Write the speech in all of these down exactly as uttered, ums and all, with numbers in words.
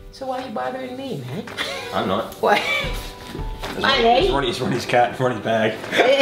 So why are you bothering me, man? I'm not. What? It's Ronnie's, Ronnie's cat, Ronnie's bag.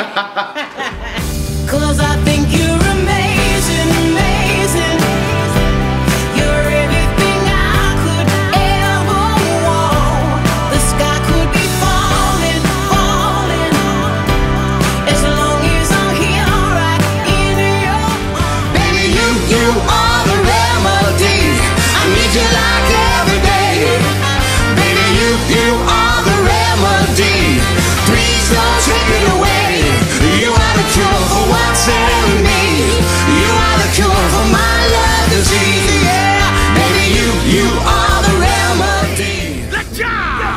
Cause I think you're amazing, amazing. You're everything I could ever want. The sky could be falling, falling. As long as I'm here right in your arms. Baby, you, you are the remedy. I need you like every day. Baby, you, you are the remedy. Please don't take it away. You are the cure for what's in me. You are the cure for my love disease. Yeah, baby, you, you are the remedy. Let's go!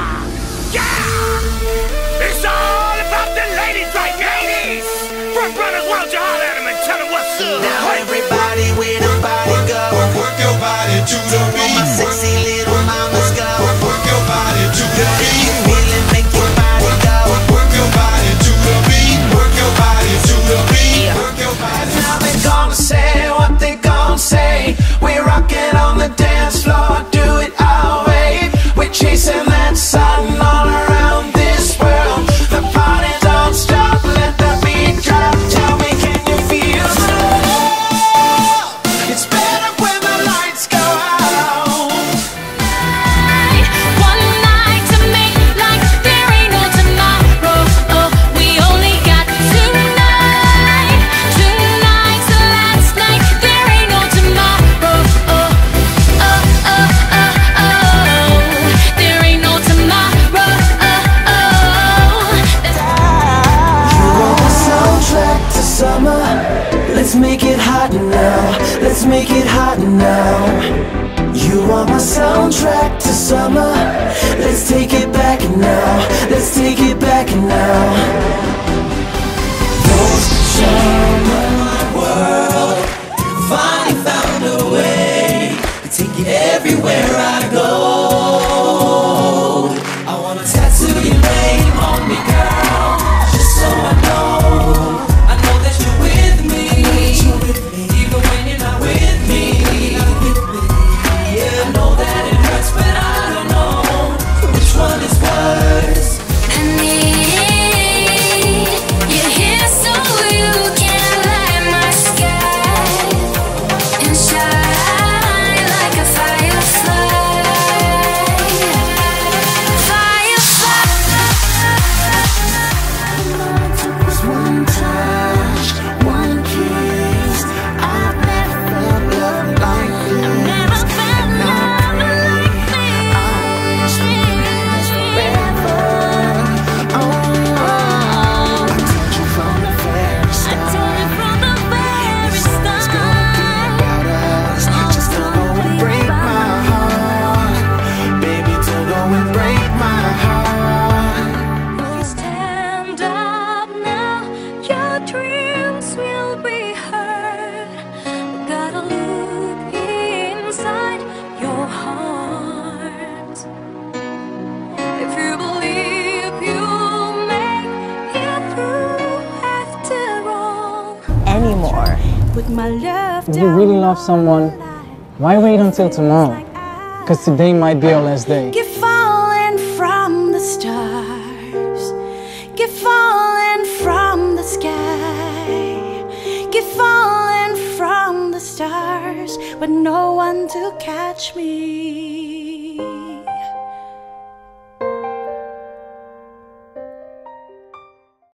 Yeah! It's all about the ladies right now. Ladies! Front runners, why don't you holler at them and tell them what's up? Now everybody with a body go. Work your body to the beat. My sexy little mama's go. Work your body to the beat. Really make your body go. Work your body to the beat. Work your body to the beat. Work your body. Now they gonna say what they gonna say. We're rocking on the dance floor, do it our way. We're chasing that sun all around this world. The party don't stop, let the beat drop. Tell me, can you feel the love? It's better when the lights go out. One night to make like there ain't no tomorrow. Oh, we only got tonight. Tonight's the last night. There ain't no tomorrow. Oh, oh, oh, oh, oh. There ain't no tomorrow. Oh, oh. You are the soundtrack to summer. Let's make it hot now. Let's make it hot now. You are my soundtrack to summer. Let's take it back now. Let's take it back now. Don't summer my world. Finally found a way to take you everywhere I go. I wanna tattoo your name on me, girl, just so I know. I know that you're with me, even when you're not with me. Yeah, I know that it hurts, but I don't know which one is worse. I need you here so you can light my sky and shine like a firefly. Firefly. Was one touch, one kiss. I've never felt love like this. Never felt love like I wish we could last forever. Oh, I told you from the very I start. told you from the very This song's gonna be about us. Just don't go and break my heart, baby. Don't go and break my heart. Stand up now, your dreams will be heard. Gotta look inside your heart. If you believe you'll make it through after all. Anymore. Put my love If you really love someone, why wait until tomorrow? Because today might be your last day. Keep falling from the stars. Keep falling from the sky. Keep falling from the stars, but no one to catch me.